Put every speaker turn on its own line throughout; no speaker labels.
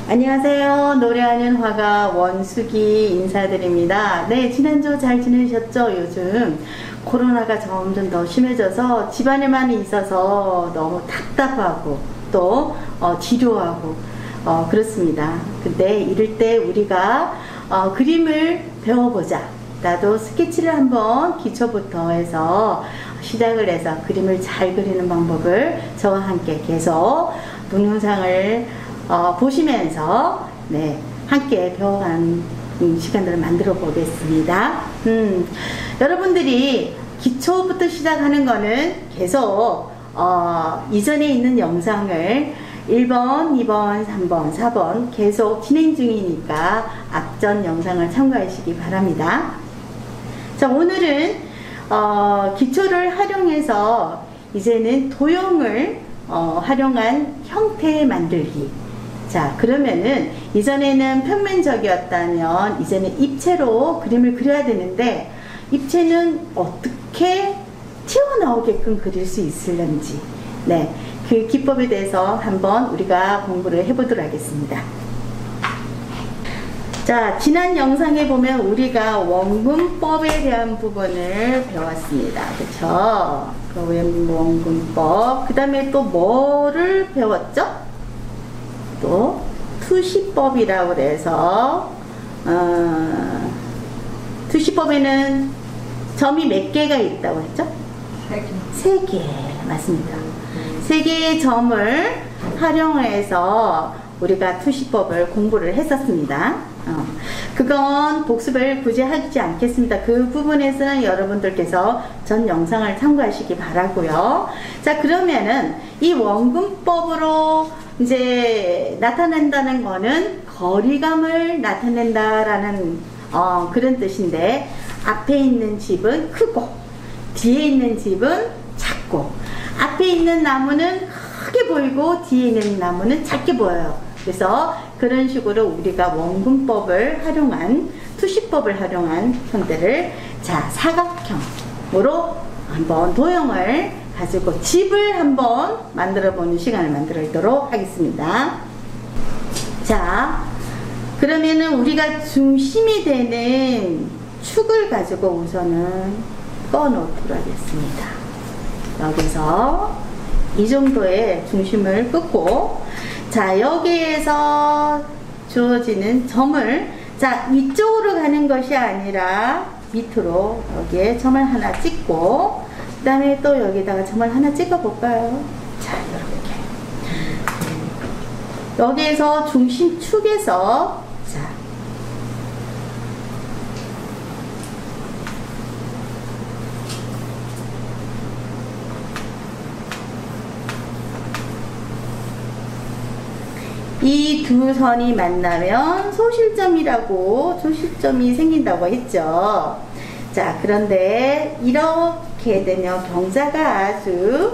안녕하세요. 노래하는 화가 원숙이 인사드립니다. 네, 지난주 잘 지내셨죠? 요즘 코로나가 점점 더 심해져서 집안에만 있어서 너무 답답하고 또 지루하고 그렇습니다. 근데 이럴 때 우리가 그림을 배워보자. 나도 스케치를 한번 기초부터 해서 시작을 해서 그림을 잘 그리는 방법을 저와 함께 계속 동영상을 보시면서 함께 배워가는 시간들을 만들어 보겠습니다. 여러분들이 기초부터 시작하는 거는 계속 이전에 있는 영상을 1번, 2번, 3번, 4번 계속 진행 중이니까 앞전 영상을 참고하시기 바랍니다. 자, 오늘은 기초를 활용해서 이제는 도형을 활용한 형태 만들기. 자, 그러면은 이전에는 평면적이었다면 이제는 입체로 그림을 그려야 되는데 입체는 어떻게 튀어나오게끔 그릴 수 있을런지 그 기법에 대해서 한번 우리가 공부를 해보도록 하겠습니다. 자, 지난 영상에 보면 우리가 원근법에 대한 부분을 배웠습니다. 그쵸? 그 원근법. 그 다음에 또 뭐를 배웠죠? 또 투시법이라고 그래서 투시법에는 점이 몇 개가 있다고 했죠? 3개. 맞습니다. 3개의 점을 활용해서 우리가 투시법을 공부를 했었습니다. 그건 복습을 굳이 하지 않겠습니다. 그 부분에서는 여러분들께서 전 영상을 참고하시기 바라고요. 자, 그러면은 이 원근법으로 이제 나타낸다는 거는 거리감을 나타낸다라는 그런 뜻인데, 앞에 있는 집은 크고 뒤에 있는 집은 작고, 앞에 있는 나무는 크게 보이고 뒤에 있는 나무는 작게 보여요. 그래서 그런 식으로 우리가 원근법을 활용한, 투시법을 활용한 형태를, 자, 사각형으로 한번 도형을 가지고 집을 한번 만들어 보는 시간을 만들도록 하겠습니다. 자, 그러면은 우리가 중심이 되는 축을 가지고 우선은 꺼 놓도록 하겠습니다. 여기서 이 정도의 중심을 끊고, 자, 여기에서 주어지는 점을, 자, 위쪽으로 가는 것이 아니라 밑으로 여기에 점을 하나 찍고, 그 다음에 또 여기다가 점을 하나 찍어 볼까요? 자, 이렇게 여기에서 중심축에서, 자, 이 두 선이 만나면 소실점이 생긴다고 했죠. 자, 그런데 이렇게 되면 경사가 아주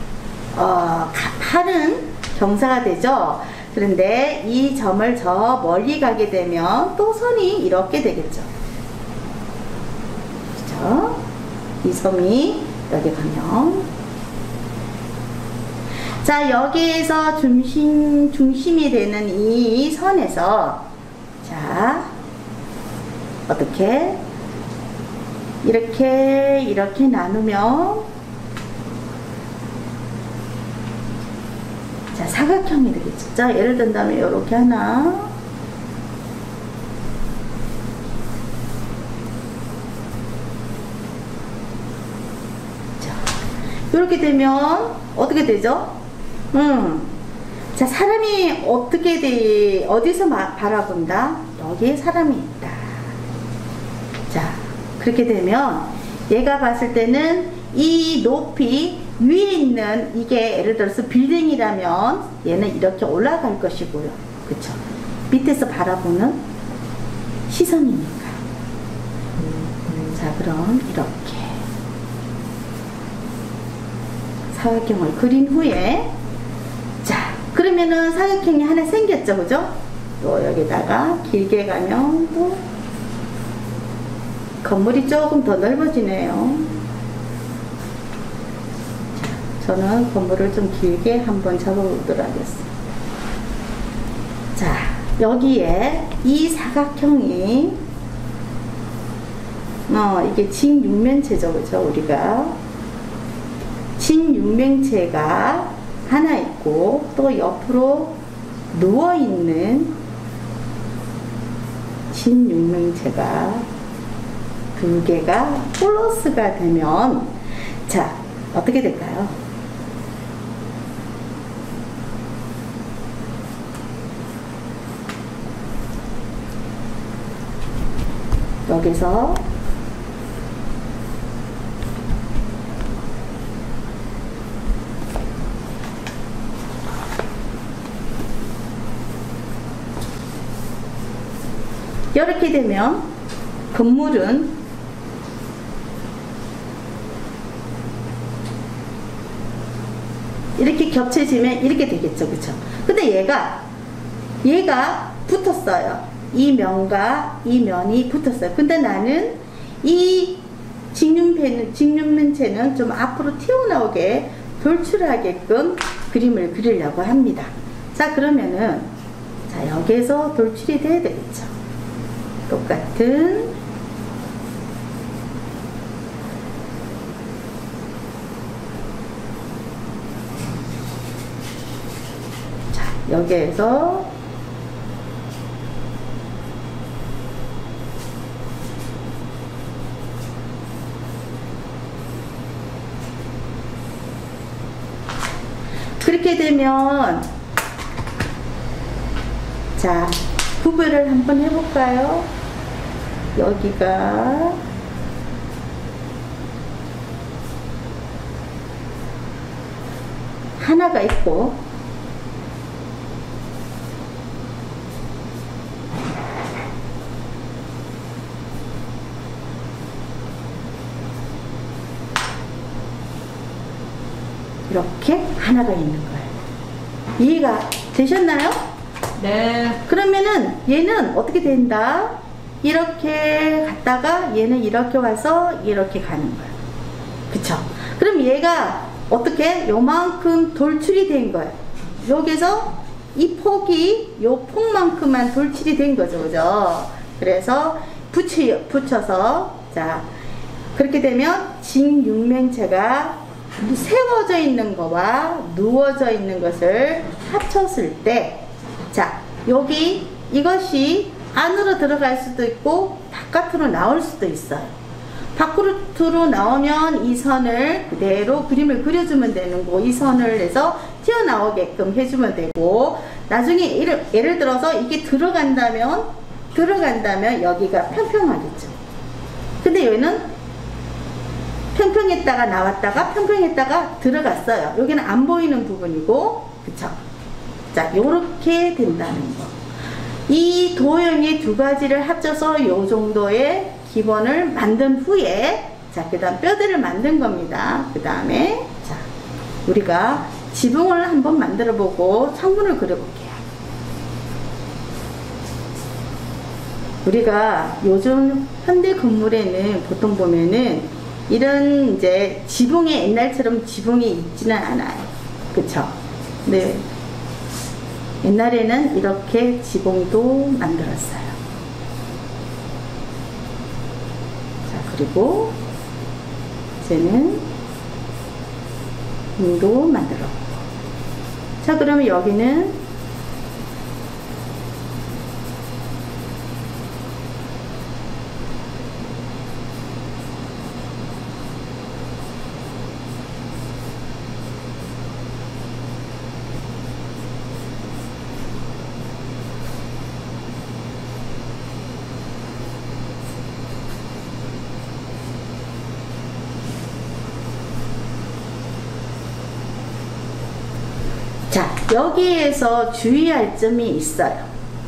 가파른 경사가 되죠. 그런데 이 점을 저 멀리 가게 되면 또 선이 이렇게 되겠죠. 그렇죠? 이 점이 여기 가면, 자, 여기에서 중심이 되는 이 선에서, 자, 어떻게 이렇게 나누면, 자, 사각형이 되겠죠. 자, 예를 든다면 이렇게 하나, 자, 이렇게 되면 어떻게 되죠? 자, 사람이 어디서 바라본다? 여기에 사람이 있다. 자, 그렇게 되면 얘가 봤을 때는 이 높이 위에 있는, 이게 예를 들어서 빌딩이라면 얘는 이렇게 올라갈 것이고요. 그쵸? 밑에서 바라보는 시선이니까. 자, 그럼 이렇게 사각형을 그린 후에, 자, 그러면은 사각형이 하나 생겼죠, 그죠? 또 여기다가 길게 가면 또 건물이 조금 더 넓어지네요. 저는 건물을 좀 길게 한번 잡아보도록 하겠습니다. 자, 여기에 이 사각형이 이게 직육면체죠, 그죠? 우리가 직육면체가 하나 있고 또 옆으로 누워있는 직육면체가 두 개가 플러스가 되면 자, 어떻게 될까요? 여기서 이렇게 되면 건물은 이렇게 겹쳐지면 이렇게 되겠죠, 그쵸? 근데 얘가 붙었어요. 이 면과 이 면이 붙었어요. 근데 나는 이 직육면체는 좀 앞으로 튀어나오게 돌출하게끔 그림을 그리려고 합니다. 자, 그러면은 자, 여기에서 돌출이 돼야 되겠죠. 똑같은 자, 여기에서 그렇게 되면 자, 구별을 한번 해볼까요? 여기가 하나가 있고 이렇게 하나가 있는 거예요. 이해가 되셨나요?
네.
그러면은 얘는 어떻게 된다? 이렇게 갔다가 얘는 이렇게 와서 이렇게 가는 거예요. 그쵸? 그럼 얘가 어떻게 요만큼 돌출이 된 거예요. 여기서 이 폭이 요 폭만큼만 돌출이 된 거죠, 그죠? 그래서 붙여서 자, 그렇게 되면 직육면체가 세워져 있는 거와 누워져 있는 것을 합쳤을 때 자, 여기 이것이 안으로 들어갈 수도 있고 바깥으로 나올 수도 있어요. 밖으로 나오면 이 선을 그대로 그림을 그려주면 되는 거고 이 선을 해서 튀어나오게끔 해주면 되고 나중에 예를 들어서 이게 들어간다면 여기가 평평하겠죠. 근데 얘는 평평했다가 나왔다가 평평했다가 들어갔어요. 여기는 안 보이는 부분이고 그쵸? 자, 요렇게 된다는 거. 이 도형의 두 가지를 합쳐서 요 정도의 기본을 만든 후에 자, 그 다음 뼈대를 만든 겁니다. 그 다음에 자, 우리가 지붕을 한번 만들어 보고 창문을 그려 볼게요. 우리가 요즘 현대 건물에는 보통 보면은 이런 이제 지붕에 옛날처럼 지붕이 있지는 않아요. 그쵸? 네. 옛날에는 이렇게 지붕도 만들었어요. 자, 그리고 이제는 문도 만들었고. 자, 그러면 여기는 자, 여기에서 주의할 점이 있어요.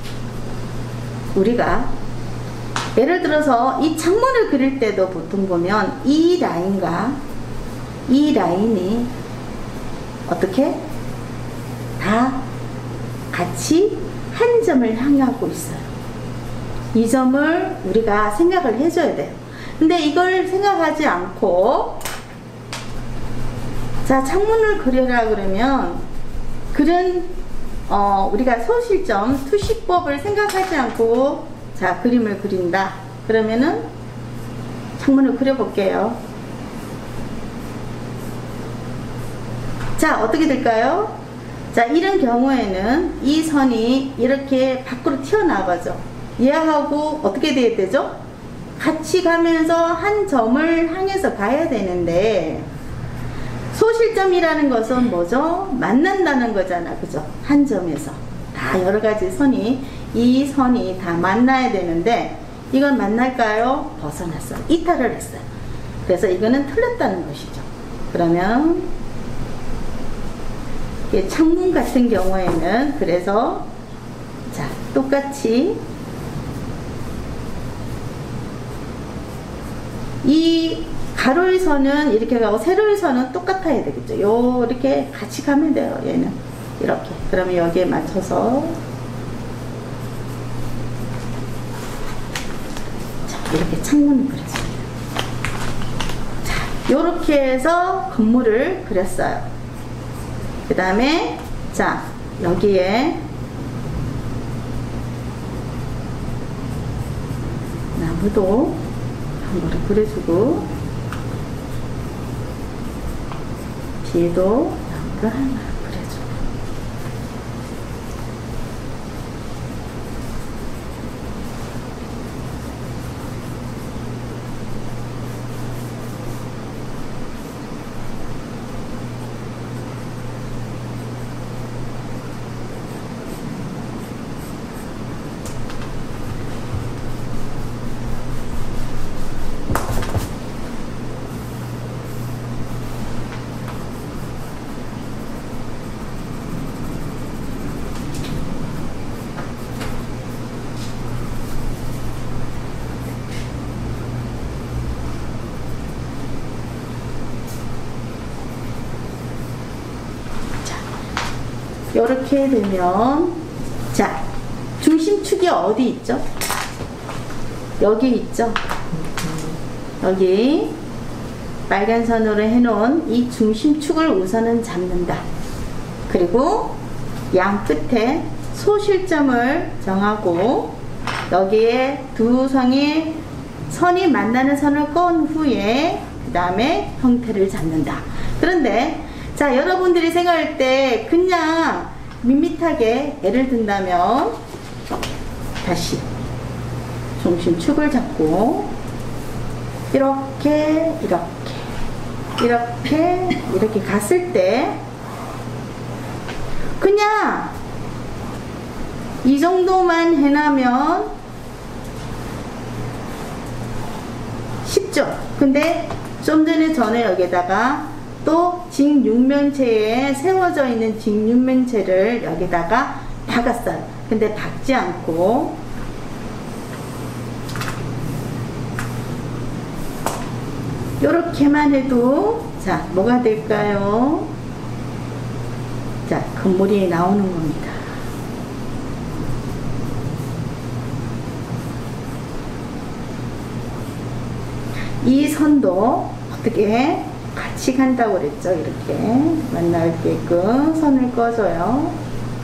우리가 예를 들어서 이 창문을 그릴 때도 보통 보면 이 라인과 이 라인이 어떻게 다 같이 한 점을 향하고 있어요. 이 점을 우리가 생각을 해줘야 돼요. 근데 이걸 생각하지 않고 자, 창문을 그려라 그러면 글은 우리가 소실점, 투시법을 생각하지 않고 자, 그림을 그린다. 그러면은 창문을 그려볼게요. 자, 어떻게 될까요? 자, 이런 경우에는 이 선이 이렇게 밖으로 튀어나가죠. 얘하고 어떻게 돼야 되죠? 같이 가면서 한 점을 향해서 가야 되는데, 소실점이라는 것은 뭐죠? 만난다는 거잖아. 그죠? 한 점에서. 다 여러 가지 선이, 이 선이 다 만나야 되는데, 이건 만날까요? 벗어났어요. 이탈을 했어요. 그래서 이거는 틀렸다는 것이죠. 그러면, 창문 같은 경우에는, 그래서, 자, 똑같이, 이 가로의 선은 이렇게 가고 세로의 선은 똑같아야 되겠죠. 이렇게 같이 가면 돼요. 얘는 이렇게. 그러면 여기에 맞춰서 자, 이렇게 창문을 그렸습니다. 자, 이렇게 해서 건물을 그렸어요. 그 다음에 자, 여기에 나무도 한 거를 그려주고, 뒤에도 나무를 하나 그려주고. 이렇게 되면 자, 중심축이 어디 있죠? 여기 있죠? 여기 빨간 선으로 해놓은 이 중심축을 우선은 잡는다. 그리고 양 끝에 소실점을 정하고 여기에 두 선이 만나는 선을 건 후에 그 다음에 형태를 잡는다. 그런데 자, 여러분들이 생각할 때 그냥 밋밋하게 예를 든다면 다시 중심축을 잡고 이렇게 갔을 때 그냥 이 정도만 해놔면 쉽죠. 근데 좀 전에 여기다가 또 직육면체에 세워져 있는 직육면체를 여기다가 박았어요. 근데 박지 않고 요렇게만 해도 자, 뭐가 될까요? 자, 건물이 나오는 겁니다. 이 선도 어떻게 같이 간다고 그랬죠. 이렇게 만나게끔 선을 꺼줘요.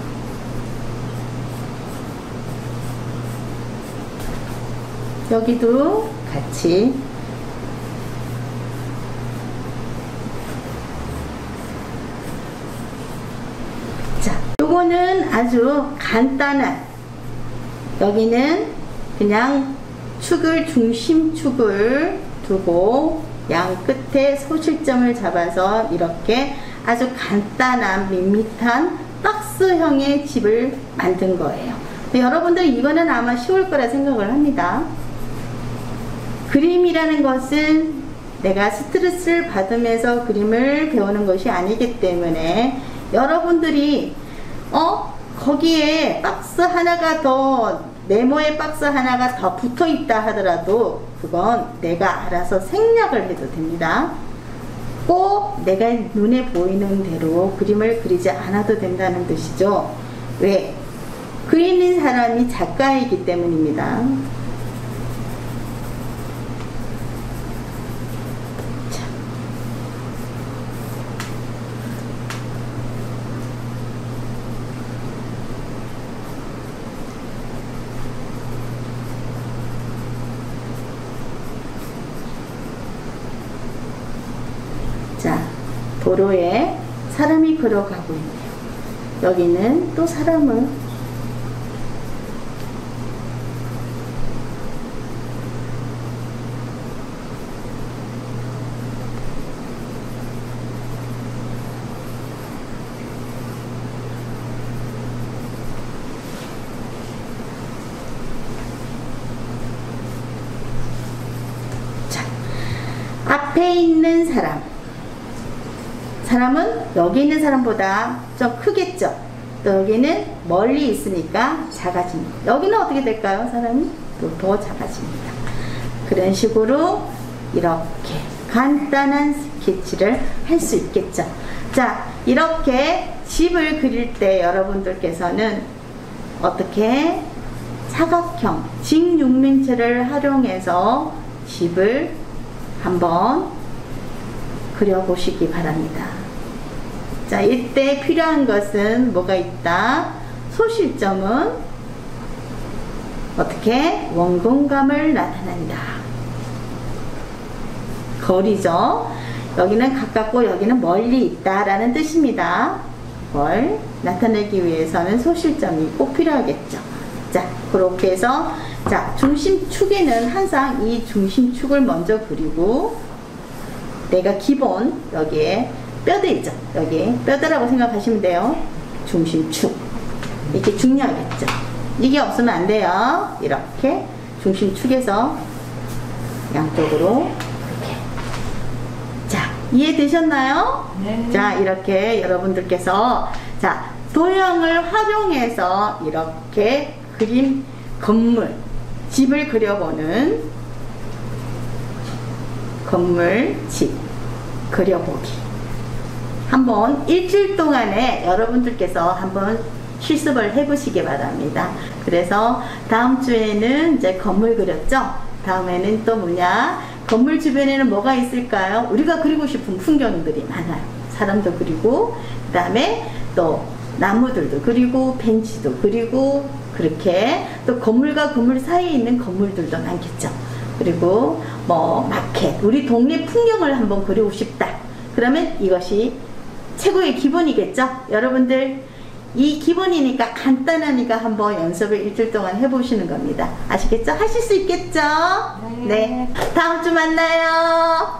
여기도 같이 자, 요거는 아주 간단한, 여기는 그냥 중심축을 두고 양 끝에 소실점을 잡아서 이렇게 아주 간단한 밋밋한 박스형의 집을 만든 거예요. 여러분들 이거는 아마 쉬울 거라 생각을 합니다. 그림이라는 것은 내가 스트레스를 받으면서 그림을 배우는 것이 아니기 때문에 여러분들이 거기에 박스 하나가 더, 네모의 박스 하나가 더 붙어 있다 하더라도 그건 내가 알아서 생략을 해도 됩니다. 꼭 내가 눈에 보이는 대로 그림을 그리지 않아도 된다는 뜻이죠. 왜? 그리는 사람이 작가이기 때문입니다. 도로에 사람이 걸어가고 있네요. 여기는 또 사람을 앞에 있는 사람은 여기 있는 사람보다 좀 크겠죠. 또 여기는 멀리 있으니까 작아집니다. 여기는 어떻게 될까요? 사람이 또 더 작아집니다. 그런 식으로 이렇게 간단한 스케치를 할 수 있겠죠. 자, 이렇게 집을 그릴 때 여러분들께서는 어떻게 사각형 직육면체를 활용해서 집을 한번 그려보시기 바랍니다. 자, 이때 필요한 것은 뭐가 있다? 소실점은 어떻게? 원근감을 나타낸다. 거리죠. 여기는 가깝고 여기는 멀리 있다라는 뜻입니다. 그걸 나타내기 위해서는 소실점이 꼭 필요하겠죠. 자, 그렇게 해서 자, 중심축에는 항상 이 중심축을 먼저 그리고 내가 기본 여기에 뼈대 있죠. 여기 뼈대라고 생각하시면 돼요. 중심축. 이게 중요하겠죠. 이게 없으면 안 돼요. 이렇게 중심축에서 양쪽으로 이렇게. 자, 이해되셨나요?
네.
자, 이렇게 여러분들께서 자, 도형을 활용해서 이렇게 그림 건물 집을 그려보는 건물 집 그려보기 한번 일주일 동안에 여러분들께서 한번 실습을 해보시기 바랍니다. 그래서 다음 주에는 이제 건물 그렸죠. 다음에는 또 뭐냐, 건물 주변에는 뭐가 있을까요? 우리가 그리고 싶은 풍경들이 많아요. 사람도 그리고 그 다음에 또 나무들도 그리고 벤치도 그리고 그렇게 또 건물과 건물 사이에 있는 건물들도 많겠죠. 그리고 뭐 마켓, 우리 동네 풍경을 한번 그리고 싶다. 그러면 이것이 최고의 기본이겠죠. 여러분들 이 기본이니까 간단하니까 한번 연습을 일주일 동안 해보시는 겁니다. 아시겠죠? 하실 수 있겠죠?
네.
네. 다음 주 만나요.